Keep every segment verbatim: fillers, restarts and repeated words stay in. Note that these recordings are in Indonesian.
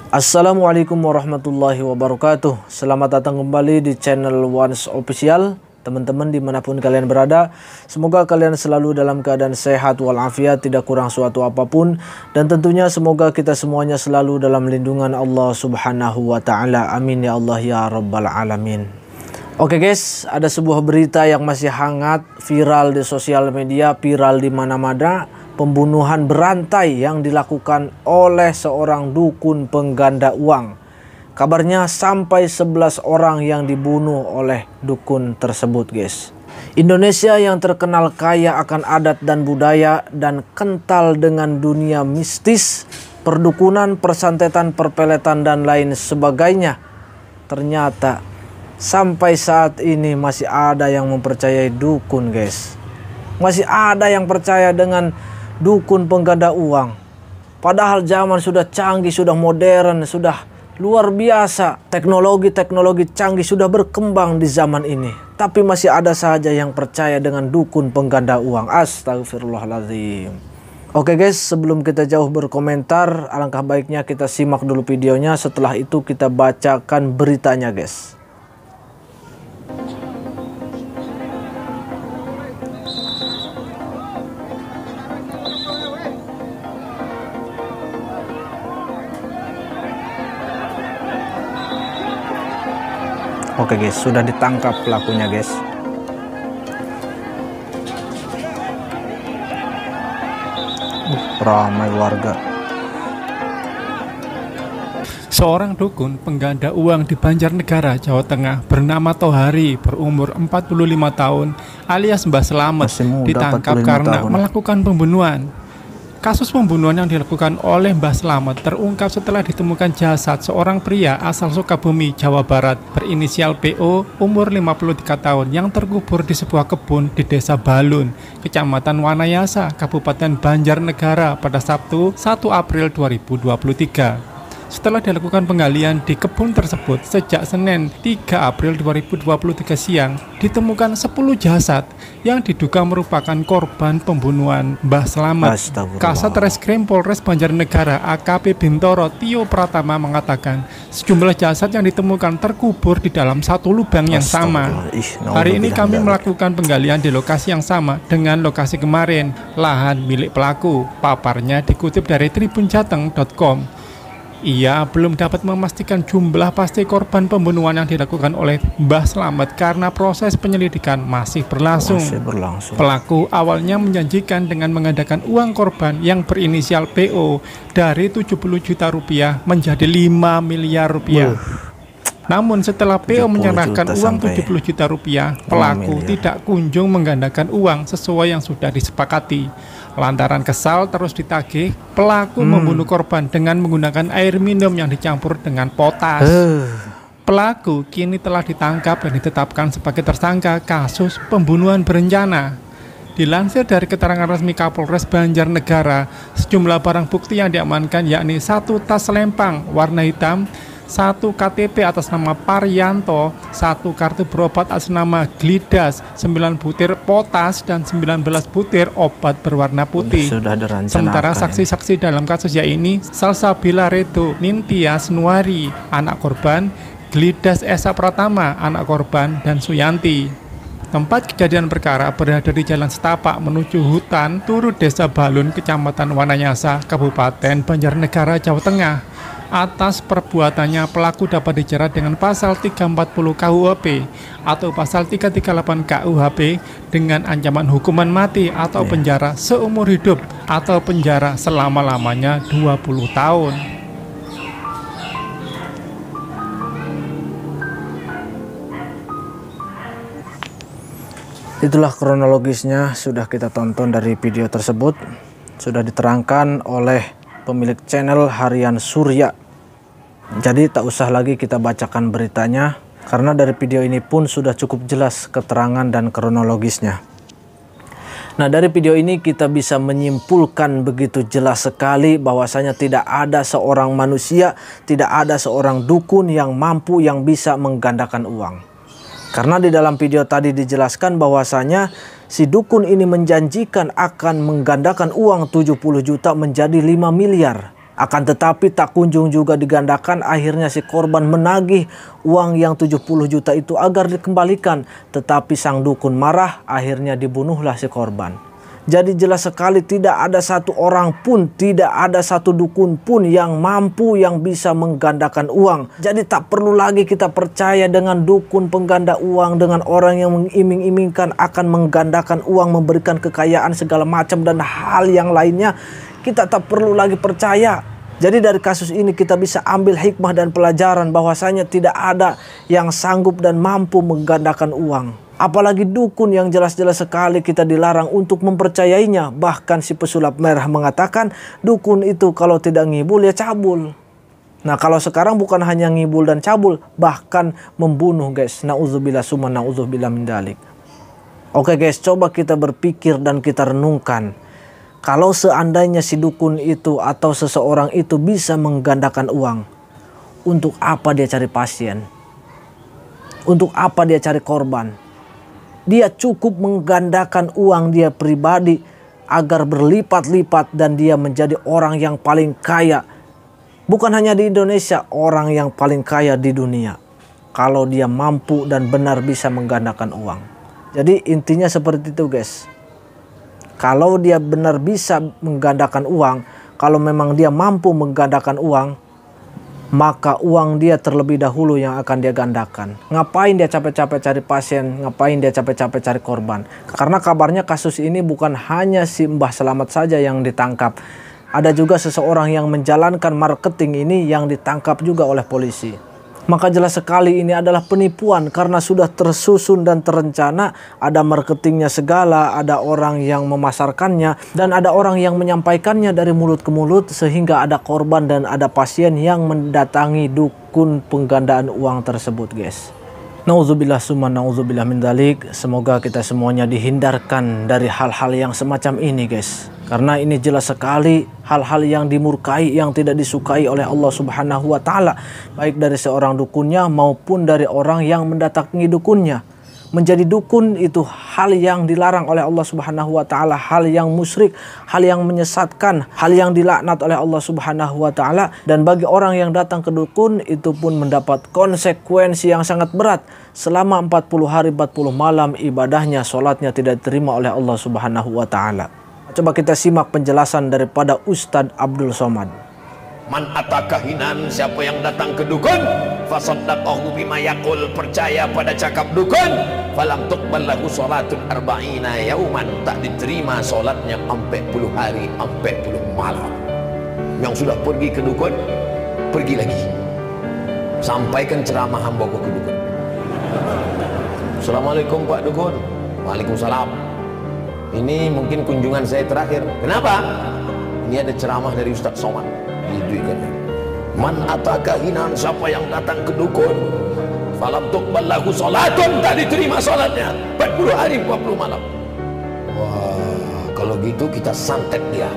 Assalamualaikum warahmatullahi wabarakatuh. Selamat datang kembali di channel Once Official. Teman-teman dimanapun kalian berada, semoga kalian selalu dalam keadaan sehat walafiat, tidak kurang suatu apapun. Dan tentunya semoga kita semuanya selalu dalam lindungan Allah subhanahu wa ta'ala. Amin ya Allah ya rabbal alamin. Oke guys, ada sebuah berita yang masih hangat, viral di sosial media, viral di mana-mana. Pembunuhan berantai yang dilakukan oleh seorang dukun pengganda uang. Kabarnya sampai sebelas orang yang dibunuh oleh dukun tersebut guys. Indonesia yang terkenal kaya akan adat dan budaya dan kental dengan dunia mistis, perdukunan, persantetan, perpeletan dan lain sebagainya. Ternyata sampai saat ini masih ada yang mempercayai dukun guys. Masih ada yang percaya dengan dukun pengganda uang. Padahal zaman sudah canggih, sudah modern, sudah luar biasa. Teknologi-teknologi canggih sudah berkembang di zaman ini. Tapi masih ada saja yang percaya dengan dukun pengganda uang. Astagfirullahaladzim. Oke guys, sebelum kita jauh berkomentar, alangkah baiknya kita simak dulu videonya. Setelah itu kita bacakan beritanya guys. Oke guys, sudah ditangkap pelakunya guys. Uh, ramai warga. Seorang dukun pengganda uang di Banjarnegara, Jawa Tengah bernama Tohari, berumur empat puluh lima tahun alias Mbah Slamet, ditangkap karena tahun. melakukan pembunuhan. Kasus pembunuhan yang dilakukan oleh Mbah Slamet terungkap setelah ditemukan jasad seorang pria asal Sukabumi, Jawa Barat berinisial P O, umur lima puluh tiga tahun yang terkubur di sebuah kebun di Desa Balun, Kecamatan Wanayasa, Kabupaten Banjarnegara pada Sabtu satu April dua ribu dua puluh tiga. Setelah dilakukan penggalian di kebun tersebut sejak Senin tiga April dua ribu dua puluh tiga siang, ditemukan sepuluh jasad yang diduga merupakan korban pembunuhan Mbah Slamet. Kasat Reskrim Polres Banjarnegara A K P Bintoro Tio Pratama mengatakan sejumlah jasad yang ditemukan terkubur di dalam satu lubang yang sama. Hari ini kami melakukan penggalian di lokasi yang sama dengan lokasi kemarin, lahan milik pelaku. Paparnya dikutip dari tribun jateng titik com. Ia belum dapat memastikan jumlah pasti korban pembunuhan yang dilakukan oleh Mbah Slamet karena proses penyelidikan masih berlangsung. Masih berlangsung. Pelaku awalnya menjanjikan dengan menggandakan uang korban yang berinisial P O dari tujuh puluh juta rupiah menjadi lima miliar rupiah. Uh. Namun setelah P O menyerahkan uang tujuh puluh juta rupiah, pelaku tidak kunjung menggandakan uang sesuai yang sudah disepakati. Lantaran kesal terus ditagih, pelaku hmm. membunuh korban dengan menggunakan air minum yang dicampur dengan potas. Uh. Pelaku kini telah ditangkap dan ditetapkan sebagai tersangka kasus pembunuhan berencana. Dilansir dari keterangan resmi Kapolres Banjarnegara, sejumlah barang bukti yang diamankan yakni satu tas selempang warna hitam, satu K T P atas nama Parianto, satu kartu berobat atas nama Glidas, sembilan butir potas, dan sembilan belas butir obat berwarna putih. Sudah Sementara saksi-saksi dalam kasus ya ini Salsabila Redo, Nintias Nuari, anak korban, Glidas Esa Pratama, anak korban, dan Suyanti. Tempat kejadian perkara berada di Jalan Setapak menuju hutan Turu Desa Balun, Kecamatan Wanayasa, Kabupaten Banjarnegara, Jawa Tengah. Atas perbuatannya pelaku dapat dijerat dengan pasal tiga ratus empat puluh K U H P atau pasal tiga ratus tiga puluh delapan K U H P dengan ancaman hukuman mati atau penjara seumur hidup atau penjara selama-lamanya dua puluh tahun. Itulah kronologisnya, sudah kita tonton dari video tersebut. Sudah diterangkan oleh pemilik channel Harian Surya. Jadi tak usah lagi kita bacakan beritanya, karena dari video ini pun sudah cukup jelas keterangan dan kronologisnya. Nah, dari video ini kita bisa menyimpulkan begitu jelas sekali bahwasanya tidak ada seorang manusia, tidak ada seorang dukun yang mampu yang bisa menggandakan uang. Karena di dalam video tadi dijelaskan bahwasanya si dukun ini menjanjikan akan menggandakan uang tujuh puluh juta menjadi lima miliar. Akan tetapi tak kunjung juga digandakan, akhirnya si korban menagih uang yang tujuh puluh juta itu agar dikembalikan. Tetapi sang dukun marah, akhirnya dibunuhlah si korban. Jadi jelas sekali tidak ada satu orang pun, tidak ada satu dukun pun yang mampu, yang bisa menggandakan uang. Jadi tak perlu lagi kita percaya dengan dukun pengganda uang, dengan orang yang mengiming-imingkan akan menggandakan uang, memberikan kekayaan segala macam dan hal yang lainnya. Kita tak perlu lagi percaya. Jadi dari kasus ini kita bisa ambil hikmah dan pelajaran bahwasanya tidak ada yang sanggup dan mampu menggandakan uang. Apalagi dukun yang jelas-jelas sekali kita dilarang untuk mempercayainya. Bahkan si pesulap merah mengatakan dukun itu kalau tidak ngibul ya cabul. Nah kalau sekarang bukan hanya ngibul dan cabul, bahkan membunuh guys. Na'udzubillah summa na'udzubillah min dzalik. Oke guys, coba kita berpikir dan kita renungkan. Kalau seandainya si dukun itu atau seseorang itu bisa menggandakan uang, untuk apa dia cari pasien? Untuk apa dia cari korban? Dia cukup menggandakan uang dia pribadi agar berlipat-lipat dan dia menjadi orang yang paling kaya. Bukan hanya di Indonesia, orang yang paling kaya di dunia. Kalau dia mampu dan benar bisa menggandakan uang. Jadi intinya seperti itu guys. Kalau dia benar bisa menggandakan uang, kalau memang dia mampu menggandakan uang, maka uang dia terlebih dahulu yang akan dia gandakan. Ngapain dia capek-capek cari pasien, ngapain dia capek-capek cari korban. Karena kabarnya kasus ini bukan hanya si Mbah Selamat saja yang ditangkap. Ada juga seseorang yang menjalankan marketing ini yang ditangkap juga oleh polisi. Maka jelas sekali ini adalah penipuan karena sudah tersusun dan terencana. Ada marketingnya segala, ada orang yang memasarkannya, dan ada orang yang menyampaikannya dari mulut ke mulut, sehingga ada korban dan ada pasien yang mendatangi dukun penggandaan uang tersebut guys. Nauzubillah summa nauzubillah min dzalik. Semoga kita semuanya dihindarkan dari hal-hal yang semacam ini guys. Karena ini jelas sekali hal-hal yang dimurkai, yang tidak disukai oleh Allah Subhanahu wa taala, baik dari seorang dukunnya maupun dari orang yang mendatangi dukunnya. Menjadi dukun itu hal yang dilarang oleh Allah Subhanahu wa taala, hal yang musyrik, hal yang menyesatkan, hal yang dilaknat oleh Allah Subhanahu wa taala, dan bagi orang yang datang ke dukun itu pun mendapat konsekuensi yang sangat berat. Selama empat puluh hari empat puluh malam ibadahnya, sholatnya tidak diterima oleh Allah Subhanahu wa taala. Coba kita simak penjelasan daripada Ustadz Abdul Somad. Man atakahinan, siapa yang datang ke dukun, fasaddaqahu bima yaqul, percaya pada cakap dukun, falam tuqbal lahu salatun arba'ina yauman, tak diterima solatnya empat puluh hari empat puluh malam. Yang sudah pergi ke dukun, pergi lagi, sampaikan ceramah hamba ke dukun. Assalamualaikum Pak Dukun. Waalaikumsalam. Ini mungkin kunjungan saya terakhir. Kenapa? Ini ada ceramah dari Ustadz Somad. Itu ikannya. Man atakahinan, siapa yang datang ke dukun, falam tuqbal lahu salatun, tak diterima salatnya empat puluh hari empat puluh malam. Wah, kalau gitu kita santet dia.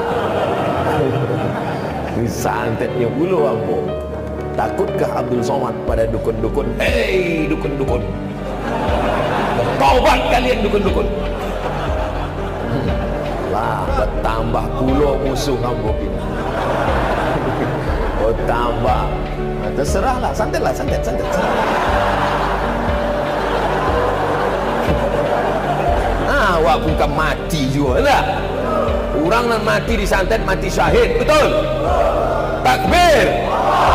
Santetnya dulu ambo. Takutkah Abdul Somad pada dukun-dukun? Hei dukun-dukun, bertaubat kalian dukun-dukun. Lah, bertambah puluh musuh kamu ini. Oh, tambah. Nah, terserahlah, santetlah, santet, santet. santet. Ah, wak bukan mati juga, enggak? Orang yang mati disantet mati syahid, betul? Takbir.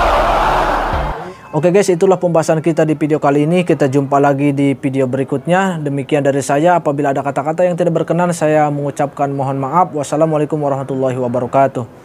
Oke guys, itulah pembahasan kita di video kali ini. Kita jumpa lagi di video berikutnya. Demikian dari saya. Apabila ada kata-kata yang tidak berkenan, saya mengucapkan mohon maaf. Wassalamualaikum warahmatullahi wabarakatuh.